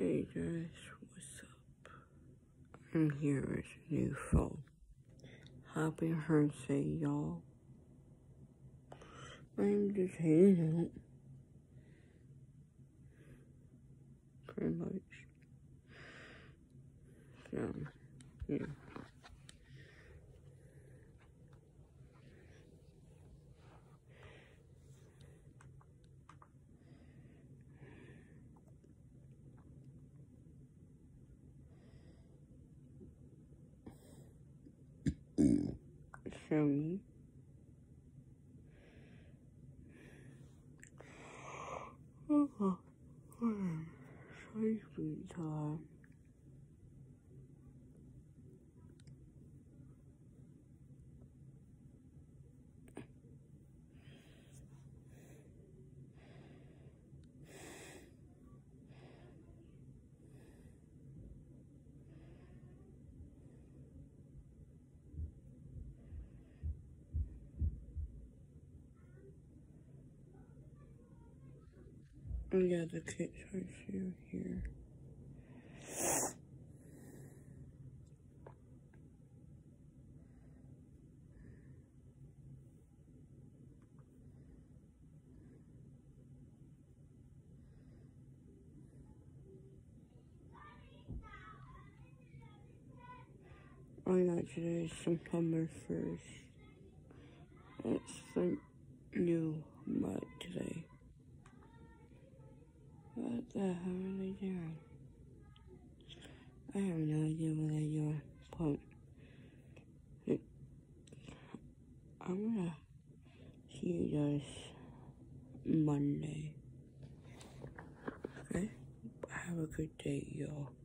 Hey guys, what's up? I'm here with a new phone. Happy birthday, y'all. I'm just hanging out. Pretty much. So, yeah. So, sleepy time. Yeah, the kids are still here. Oh yeah, today is September 1st. It's the new month today. What the hell are they doing? I have no idea what they're doing, but I'm gonna see you guys Monday. Okay? Have a good day, y'all.